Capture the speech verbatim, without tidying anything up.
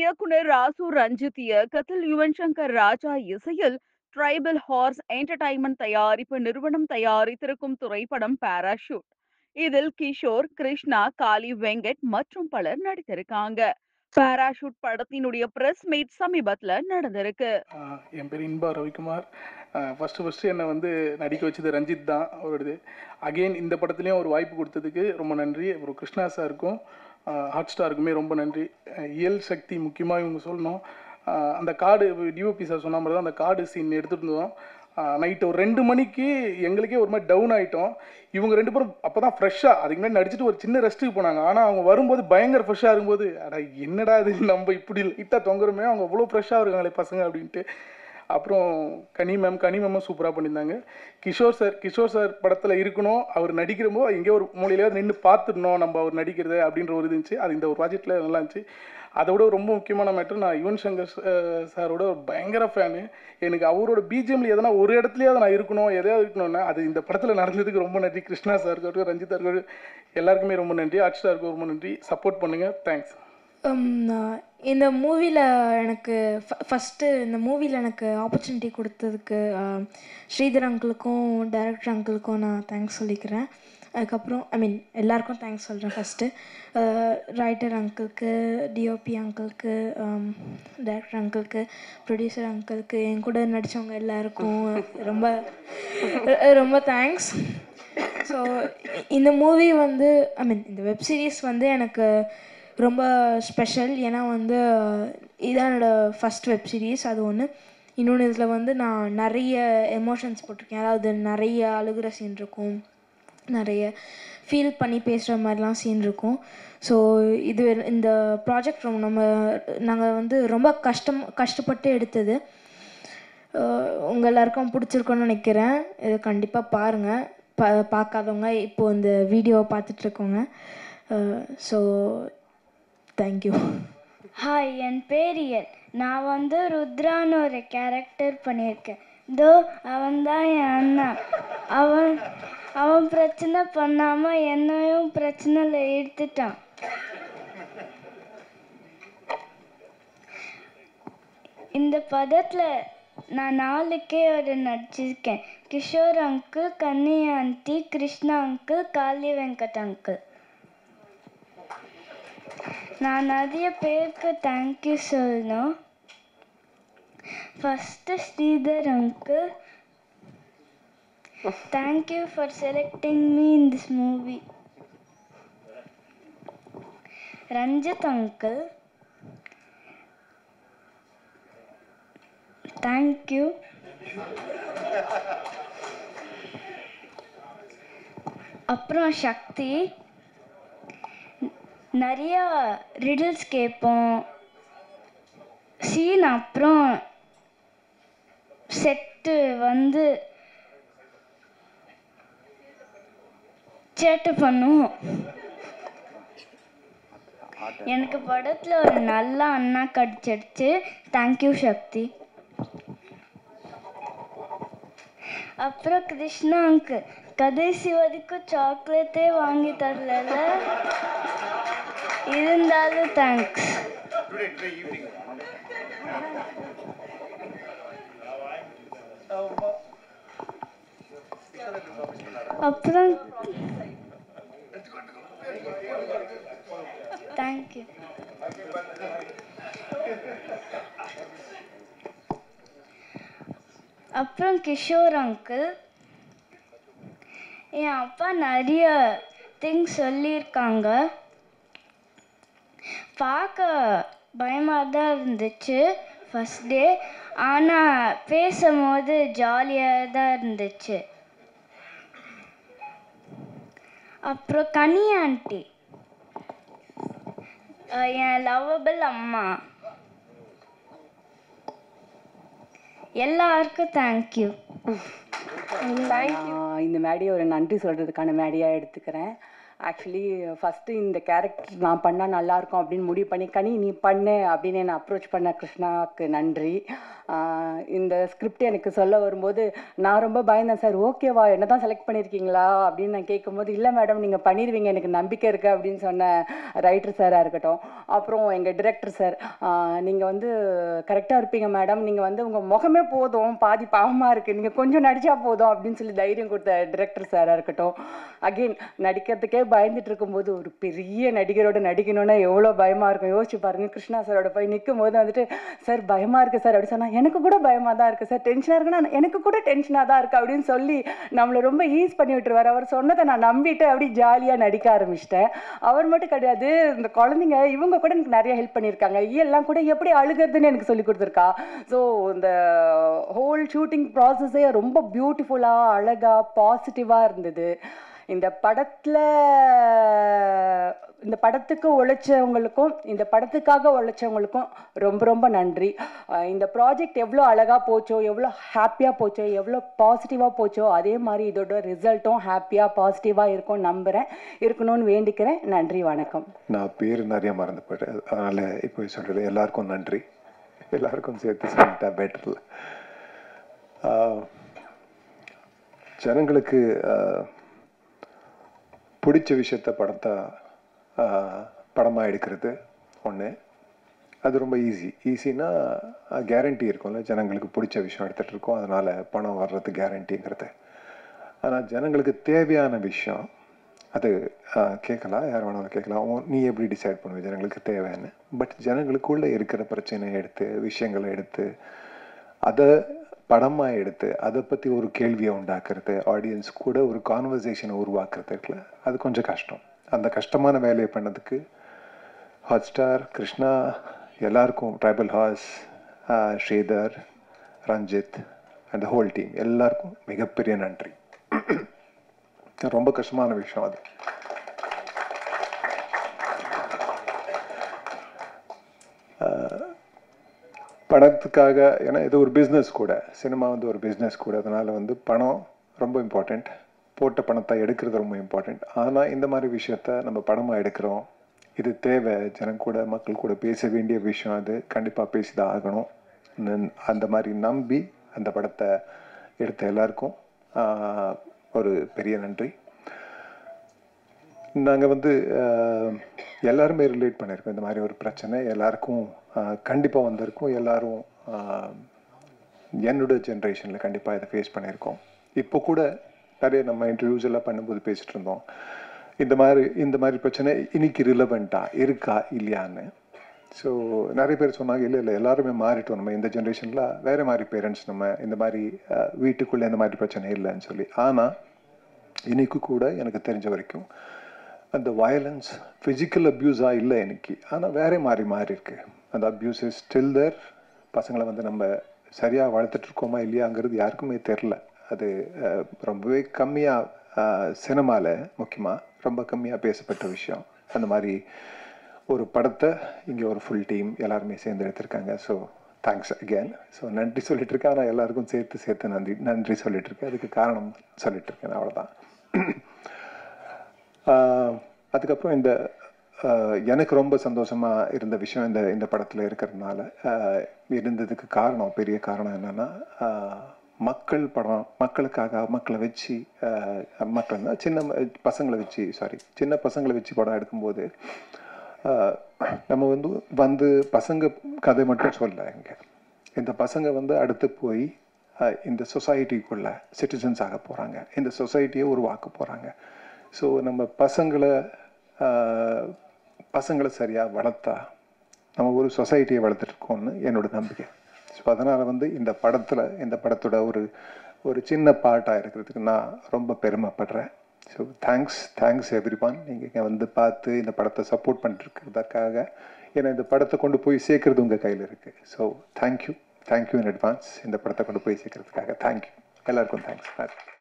இயக்குனர் ராசு ரஞ்சித் இயக்கத்தில் யுவன் சங்கர் ராஜா இசையில் ட்ரைபல் ஹார்ஸ் என்டர்டைன்மெண்ட் தயாரிப்பு நிறுவனம் தயாரித்திருக்கும் திரைப்படம் பாராஷூட். இதில் கிஷோர், கிருஷ்ணா, காளி வெங்கட் மற்றும் பலர் நடித்திருக்காங்க. பாராஷூட் படத்தினுடைய பிரஸ் மீட் சமீபத்துல நடந்திருக்கு. ஆஹ் என் பேர் இன்பா ரவிக்குமார். ஃபஸ்ட்டு ஃபஸ்ட்டு என்னை வந்து நடிக்க வச்சது ரஞ்சித் தான் அவரோடது. அகெயின் இந்த படத்துலேயும் ஒரு வாய்ப்பு கொடுத்ததுக்கு ரொம்ப நன்றி. அப்புறம் கிருஷ்ணா சாருக்கும் ஹாட் ஸ்டாருக்குமே ரொம்ப நன்றி. அஹ் இயல் சக்தி முக்கியமாக இவங்க சொல்லணும். ஆஹ் அந்த கார்டு டிஓபி சார் சொன்ன மாதிரி தான் அந்த கார்டு சீன் எடுத்துகிட்டு இருந்தோம். நைட்டு ஒரு ரெண்டு மணிக்கு எங்களுக்கே ஒரு மாதிரி டவுன் ஆகிட்டோம். இவங்க ரெண்டு பேரும் அப்போ தான் ஃப்ரெஷ்ஷாக அதுக்கு முன்னாடி நடிச்சுட்டு ஒரு சின்ன ரெஸ்ட்டுக்கு போனாங்க. ஆனால் அவங்க வரும்போது பயங்கர ஃப்ரெஷ்ஷாக இருக்கும்போது அடா என்னடா இது நம்ம இப்படி லைட்டாக தொங்குறோமே, அவங்க அவ்வளோ ஃப்ரெஷ்ஷாக இருக்காங்களே பசங்க அப்படின்ட்டு. அப்புறம் கனி மேம் கனி மேமும் சூப்பராக பண்ணியிருந்தாங்க. கிஷோர் சார் கிஷோர் சார் படத்தில் இருக்கணும், அவர் நடிக்கிறப்போ எங்கேயோ ஒரு மூலையிலேயே நின்று பார்த்துடணும் நம்ம அவர் நடிக்கிறத அப்படின்ற ஒரு இது இருந்துச்சு. அது இந்த ஒரு ப்ராஜெக்டில் நல்லா இருந்துச்சு. அதை விட ரொம்ப முக்கியமான மேட்ரு, நான் யுவன் சங்கர் சாரோட ஒரு பயங்கர ஃபேனு. எனக்கு அவரோட பிஜிஎம்ல எதனா ஒரு இடத்துலையாவது நான் இருக்கணும், எதையாவது இருக்கணும்னா அது இந்த படத்தில் நடந்ததுக்கு ரொம்ப நன்றி. கிருஷ்ணா சார் இருக்கட்டும், ரஞ்சித் இருக்கட்டும், எல்லாருக்குமே ரொம்ப நன்றி. ஆர்ட் ஸ்டாருக்கு ரொம்ப நன்றி. சப்போர்ட் பண்ணுங்கள். தேங்க்ஸ். இந்த மூவியில் எனக்கு ஃபஸ்ட்டு இந்த மூவியில் எனக்கு ஆப்பர்ச்சுனிட்டி கொடுத்ததுக்கு ஸ்ரீதர் அங்கிளுக்கும் டைரக்டர் அங்கிளுக்கும் நான் தேங்க்ஸ் சொல்லிக்கிறேன். அதுக்கப்புறம் ஐ மீன் எல்லாருக்கும் தேங்க்ஸ் சொல்கிறேன். ஃபஸ்ட்டு ரைட்டர் அங்கிளுக்கு, டிஓபி அங்கிளுக்கு, டைரக்டர் அங்கிளுக்கு, ப்ரொடியூசர் அங்கிளுக்கு, என் கூட நடித்தவங்க எல்லாருக்கும் ரொம்ப ரொம்ப தேங்க்ஸ். ஸோ இந்த மூவி வந்து ஐ மீன் இந்த வெப் சீரிஸ் வந்து எனக்கு ரொம்ப ஸ்பெஷல். ஏன்னா வந்து இதான் என்னோடய ஃபஸ்ட் வெப் சீரிஸ், அது ஒன்று. இன்னொன்று இதில் வந்து நான் நிறைய எமோஷன்ஸ் போட்டிருக்கேன். அதாவது நிறைய அழுகிற சீன் இருக்கும், நிறைய ஃபீல் பண்ணி பேசுகிற மாதிரிலாம் சீன் இருக்கும். ஸோ இது இந்த ப்ராஜெக்ட் ரொம்ப நம்ம நாங்கள் வந்து ரொம்ப கஷ்டம் கஷ்டப்பட்டு எடுத்தது. உங்கள் எல்லாருக்கும் பிடிச்சிருக்கோன்னு நினைக்கிறேன். இது கண்டிப்பாக பாருங்கள். பா பார்க்காதவங்க இப்போது இந்த வீடியோவை பார்த்துட்ருக்கோங்க. So thank you. ஹாய், என் பேர் இயல். நான் வந்து ருத்ரான்னு ஒரு கேரக்டர் பண்ணியிருக்கேன். இதோ அவன் தான் என் அண்ணா. அவன் அவன் பிரச்சனை பண்ணாமல் என்னையும் பிரச்சனையில் இழுத்துட்டான். இந்த படத்தில் நான் நாலுக்கே ஒரு நடிச்சிருக்கேன். Kishore uncle, Kanni aunty, Krishna uncle, Kaali Venkat uncle. நான் நிறைய பேருக்கு தேங்க்யூ சொல்லணும். First Sridhar uncle, thank you for selecting me in this movie. Ranjith uncle, thank you. அப்புறம் சக்தி, நிறையா ரிடில்ஸ் கேட்போம் சீன். அப்புறம் செட்டு வந்து சேட்டை பண்ணுவோம். எனக்கு படத்தில் ஒரு நல்ல அண்ணா கிடச்சிடுச்சு. தேங்க்யூ சக்தி. அப்புறம் கிருஷ்ணா அங்கு கடைசி வரைக்கும் சாக்லேட்டே வாங்கி தரல, இருந்தாலும் தேங்க்ஸ். அப்புறம் தேங்க்யூ. அப்புறம் கிஷோர் அங்கிள், என் அப்பா நிறைய திங்ஸ் சொல்லியிருக்காங்க. பார்க்க பயமாக தான் இருந்துச்சு ஃபஸ்ட் டே, ஆனால் பேசும்போது ஜாலியாக தான் இருந்துச்சு. அப்புறம் கனி ஆண்டி, என் லவ்வபிள் அம்மா. எல்லாருக்கும் தேங்க்யூ. இந்த மேடையை ஒரு நன்றி சொல்கிறதுக்கான மேடையாக எடுத்துக்கிறேன். ஆக்சுவலி ஃபஸ்ட்டு இந்த கேரக்டர் நான் பண்ணால் நல்லாயிருக்கும் அப்படின்னு முடிவு பண்ணி கனி நீ பண்ணு அப்படின்னு என்னை அப்ரோச் பண்ண கிருஷ்ணாவுக்கு நன்றி. இந்த ஸ்கிரிப்ட் எனக்கு சொல்ல வரும்போது நான் ரொம்ப பயந்தேன், சார் ஓகேவா என்ன தான் செலக்ட் பண்ணியிருக்கீங்களா அப்படின்னு நான் கேட்கும்போது, இல்லை மேடம் நீங்கள் பண்ணிடுவீங்க எனக்கு நம்பிக்கை இருக்குது அப்படின்னு சொன்ன ரைட்டர் சாராக இருக்கட்டும். அப்புறம் எங்கள் டிரெக்டர் சார், நீங்கள் வந்து கரெக்டாக இருப்பீங்க மேடம், நீங்கள் வந்து உங்கள் முகமே போதும் பாதி பாவமாக இருக்குது, நீங்கள் கொஞ்சம் நடித்தா போதும் அப்படின்னு சொல்லி தைரியம் கொடுத்த டிரெக்டர் சாராக இருக்கட்டும். அகெயின் நடிக்கிறதுக்கே பயந்துட்டு இருக்கும்போது ஒரு பெரிய நடிகரோட நடிக்கணும்னா எவ்வளோ பயமாக இருக்கும் யோசிச்சு பாருங்கள். கிருஷ்ணா சாரோட போய் நிற்கும் போது வந்துட்டு சார் பயமாக இருக்குது சார் அப்படி சொன்னால் எனக்கு கூட பயமாக தான் இருக்குது சார், டென்ஷனாக இருக்குன்னா எனக்கு கூட டென்ஷனாக தான் இருக்குது அப்படின்னு சொல்லி நம்மளை ரொம்ப ஈஸ் பண்ணி விட்டுருவார். அவர் சொன்னதை நான் நம்பிட்டு அப்படி ஜாலியாக நடிக்க ஆரம்பிச்சிட்டேன். அவர் மட்டும் கிடையாது, இந்த குழந்தைங்க இவங்க கூட எனக்கு நிறைய ஹெல்ப் பண்ணியிருக்காங்க. எல்லாம் கூட எப்படி அழுகிறதுன்னு எனக்கு சொல்லி கொடுத்துருக்கா. ஸோ இந்த ஹோல் ஷூட்டிங் ப்ராசஸே ரொம்ப பியூட்டிஃபுல்லாக அழகாக பாசிட்டிவாக இருந்தது. இந்த படத்தில் இந்த படத்துக்கு உழைச்சவங்களுக்கும் இந்த படத்துக்காக உழைச்சவங்களுக்கும் ரொம்ப ரொம்ப நன்றி. இந்த ப்ராஜெக்ட் எவ்வளோ அழகாக போச்சோ, எவ்வளோ ஹாப்பியாக போச்சோ, எவ்வளோ பாசிட்டிவாக போச்சோ, அதே மாதிரி இதோட ரிசல்ட்டும் ஹாப்பியாக பாசிட்டிவாக இருக்கும் நம்புகிறேன், இருக்கணும்னு வேண்டிக்கிறேன். நன்றி, வணக்கம். நான் பேர் நிறைய மறந்து போயிட்டேன், அதனால் இப்போ சொல்கிறேன். எல்லாருக்கும் நன்றி, எல்லாருக்கும் சேர்த்து சொல்லிட்டா பெட்டரில். ஜனங்களுக்கு பிடிச்ச விஷயத்த படத்தை படமாக எடுக்கிறது ஒன்று, அது ரொம்ப ஈஸி. ஈஸின்னா கேரண்டி இருக்கும்ல, ஜனங்களுக்கு பிடிச்ச விஷயம் எடுத்துகிட்டு இருக்கோம் அதனால் பணம் வர்றது கேரண்டிங்கிறது. ஆனால் ஜனங்களுக்கு தேவையான விஷயம் அது கேட்கலாம், யார் வேணாலும் கேட்கலாம், நீ எப்படி டிசைட் பண்ணுவ ஜனங்களுக்கு தேவைன்னு. பட் ஜனங்களுக்குள்ளே இருக்கிற பிரச்சனையை எடுத்து விஷயங்களை எடுத்து அதை படமாக எடுத்து அதை பற்றி ஒரு கேள்வியை உண்டாக்குறது, ஆடியன்ஸ் கூட ஒரு கான்வர்சேஷனை உருவாக்குறது இருக்குல்ல, அது கொஞ்சம் கஷ்டம். அந்த கஷ்டமான வேலையை பண்ணதுக்கு ஹாட் ஸ்டார், கிருஷ்ணா, எல்லாருக்கும், tribal horse, Sridhar, Ranjith and whole team எல்லாருக்கும் மிகப்பெரிய நன்றி. ரொம்ப கஷ்டமான விஷயம் அது. பணத்துக்காக, ஏன்னா இது ஒரு பிஸ்னஸ் கூட, சினிமா வந்து ஒரு பிஸ்னஸ் கூட, அதனால் வந்து பணம் ரொம்ப இம்பார்ட்டண்ட், போட்ட பணத்தை எடுக்கிறது ரொம்ப இம்பார்ட்டண்ட். ஆனால் இந்த மாதிரி விஷயத்த நம்ம படமாக எடுக்கிறோம், இது தேவை, ஜனம் கூட மக்கள் கூட பேச வேண்டிய விஷயம், அது கண்டிப்பாக பேசிதான் ஆகணும். அந்த மாதிரி நம்பி அந்த படத்தை எடுத்த எல்லாருக்கும் ஒரு பெரிய நன்றி. நாங்கள் வந்து எல்லாருமே ரிலேட் பண்ணியிருக்கோம், இந்த மாதிரி ஒரு பிரச்சனை எல்லாருக்கும் கண்டிப்பாக வந்திருக்கும். எல்லோரும் என்னோட ஜென்ரேஷனில் கண்டிப்பாக இதை ஃபேஸ் பண்ணியிருக்கோம். இப்போ கூட நிறைய நம்ம இன்டர்வியூஸ் எல்லாம் பண்ணும்போது பேசிகிட்டு இருந்தோம், இந்த மாதிரி இந்த மாதிரி பிரச்சனை இன்னைக்கு ரிலவெண்ட்டாக இருக்கா இல்லையான்னு. ஸோ நிறைய பேர் சொன்னாங்க, இல்லை இல்லை எல்லாருமே மாறிட்டோம், நம்ம இந்த ஜென்ரேஷனில் வேறு மாதிரி பேரண்ட்ஸ், நம்ம இந்த மாதிரி வீட்டுக்குள்ளே இந்த மாதிரி பிரச்சனை இல்லைன்னு சொல்லி. ஆனால் இன்னைக்கு கூட எனக்கு தெரிஞ்ச வரைக்கும் அந்த வயலன்ஸ் ஃபிசிக்கல் அப்யூஸாக இல்லை இன்னைக்கு, ஆனால் வேறே மாறி மாறி இருக்கு. அந்த அப்யூஸ் இஸ் ஸ்டில் தேர். பசங்களை வந்து நம்ம சரியாக வளர்த்துட்ருக்கோமா இல்லையாங்கிறது யாருக்குமே தெரில. அது ரொம்பவே கம்மியாக சினிமாவில் முக்கியமாக ரொம்ப கம்மியாக பேசப்பட்ட விஷயம். அந்த மாதிரி ஒரு படத்தை இங்கே ஒரு ஃபுல் டீம் எல்லாருமே சேர்ந்து எடுத்திருக்காங்க. So thanks again. ஸோ நன்றி சொல்லிட்டுருக்கேன், ஆனால் எல்லாருக்கும் சேர்த்து சேர்த்து நன்றி நன்றி சொல்லிட்டுருக்கேன். அதுக்கு காரணம் சொல்லிட்டுருக்கேன், அவ்வளோதான். அதுக்கப்புறம் இந்த எனக்கு ரொம்ப சந்தோஷமாக இருந்த விஷயம் இந்த இந்த படத்தில் இருக்கிறதுனால இருந்ததுக்கு காரணம், பெரிய காரணம் என்னென்னா, மக்கள் படம், மக்களுக்காக மக்களை வச்சு, மக்கள்னா சின்ன பசங்களை வச்சு சாரி சின்ன பசங்களை வச்சு படம் எடுக்கும்போது நம்ம வந்து வந்து பசங்க கதை மட்டும் சொல்ல, இங்கே இந்த பசங்க வந்து அடுத்து போய் இந்த சொசைட்டிக்குள்ள சிட்டிசன்ஸ் ஆக போகிறாங்க, இந்த சொசைட்டியை உருவாக்க போகிறாங்க. ஸோ நம்ம பசங்களை பசங்களை சரியாக வளர்த்தா நம்ம ஒரு சொசைட்டியை வளர்த்துட்ருக்கோம்னு என்னோட நம்பிக்கை. ஸோ அதனால் வந்து இந்த படத்தில் இந்த படத்தோட ஒரு ஒரு சின்ன பார்ட்டாக இருக்கிறதுக்கு நான் ரொம்ப பெருமைப்படுறேன். So thanks thanks everyone, நீங்கள் இங்கே வந்து பார்த்து இந்த படத்தை சப்போர்ட் பண்ணிட்டுருக்கிறதுக்காக. ஏன்னா இந்த படத்தை கொண்டு போய் சேர்க்குறது உங்கள் கையில் இருக்குது. So thank you thank you in advance இந்த படத்தை கொண்டு போய் சேர்க்கறதுக்காக. தேங்க்யூ எல்லாருக்கும், தேங்க்ஸ்.